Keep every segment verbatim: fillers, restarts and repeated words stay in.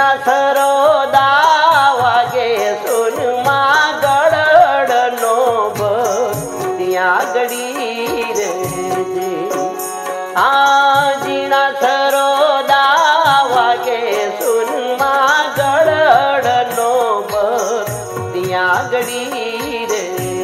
जीना सरोदा वागे सोनमा गड़ड़ नो बतिया गड़ी रे आ जीना सरोदा वागे सोनमा गड़ड़ नो बतिया गड़ी रे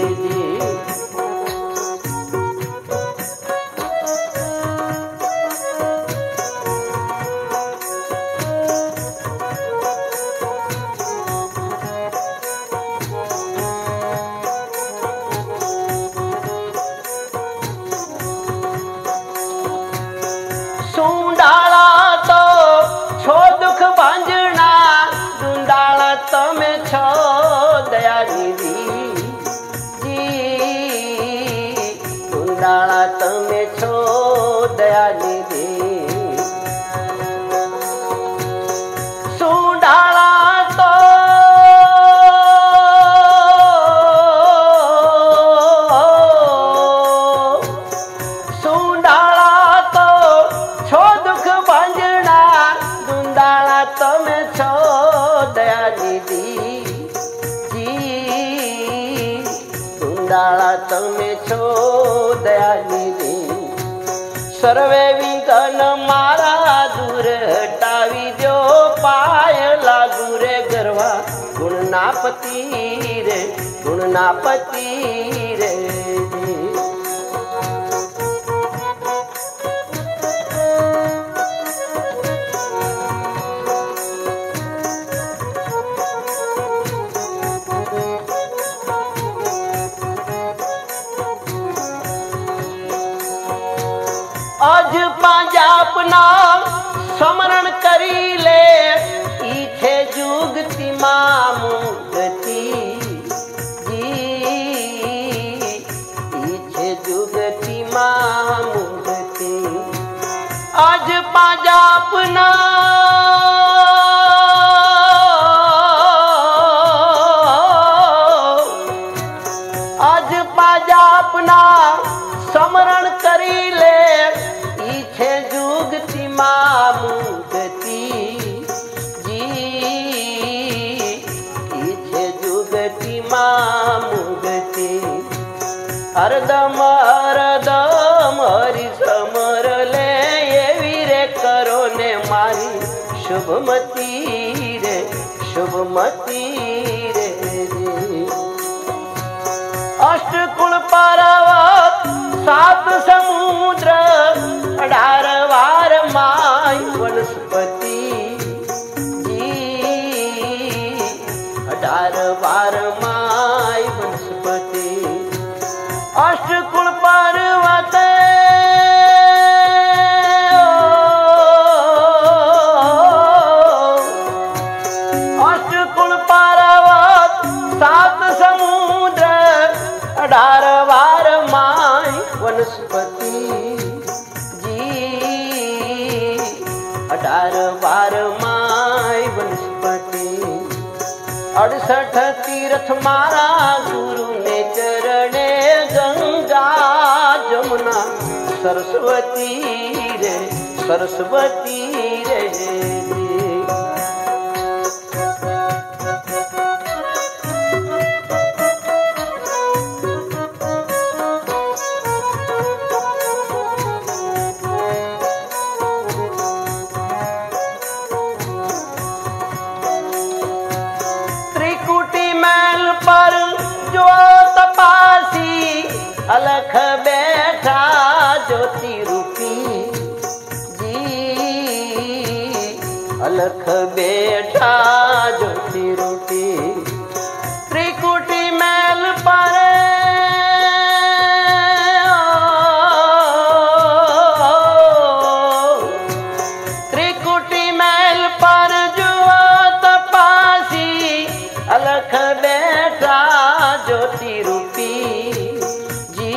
सुंडाला तो छो दुख भांजना दुंडाला तमे छो दया दीदी जी दुंडाला तमे छो दया दीदी सुंडाला तो सुंडाला तो छो दुख भांजना दुंडाला तमे छो दया दीदी जी दुंडाला तमे छो दया दीदी सर्वे विघ्न मारा दूर हटावी दो पाय लागू रे गरवा गुणना पति रे गुणना पति रे आज पांजा अपना स्मरण करी ले इथे जुगती मामुगती जी इथे जुगती मामुगती आज पांजा अपना आज पांजा अपना स्मरण करी ले इथे जुगती मामुगती जी इथे जुगती मामुगती हरदम हरदम हरि समर ले एवी रे करो ने मारी शुभमती रे शुभमती रे अष्टकुल पर्वत सात समुद्र अठार वार माय वनस्पति जी अठार वार माय वनस्पति अष्टकुल पर्वत अष्टकुल पर्वत सात समुद्र अठार वार माय वनस्पति जी अठार बार माय वनस्पति अड़सठ तीर्थ मारा गुरु ने चरणे गंगा जमुना सरस्वती रे सरस्वती रे पर जो तपासी अलख बैठा ज्योति रूपी जी अलख बैठा ज्योति रूपी त्रिकुटी मैल पर त्रिकुटी मैल पर जो तपासी अलख बैठा ज्योति रूपी जी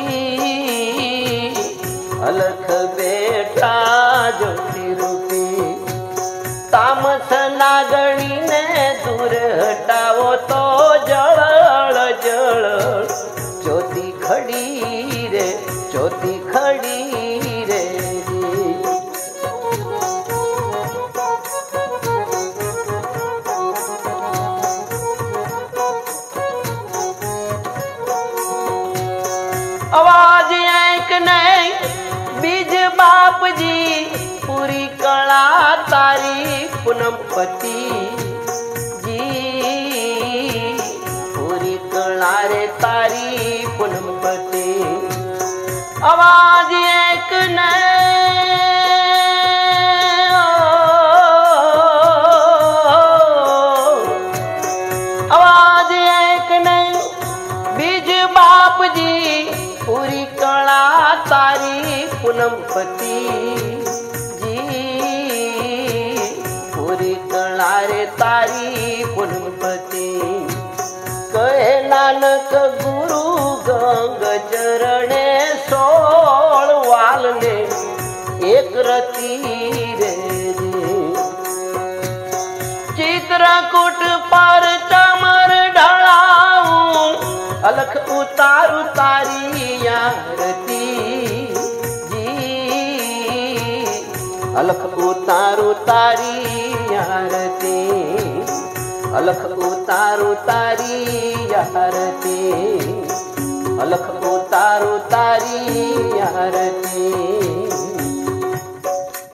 अलख बैठा ज्योति रूपी तामस नागणी ने दूर हटाओ तो जड़ जड़ ज्योति खड़ी रे ज्योति खड़ी रे नहीं बीज बाप जी पूरी कला तारी पूनम पति जी पूरी कला रे तारी पूनम पति आवाज एक नहीं आवाज एक नहीं बीज बाप जी पूरी कला तारी पूनम पति जी पूरी कला रे तारी पूनम पति कहे नानक गुरु गंग चरणे सोल वाल ने एक रती रे चित्रकूट पर चमर ढलाऊं अलख उतारू तारी आरती जी अलख उतारू तारी आरती अलख उतारू तारी आरती अलख उतारू तारी आरती।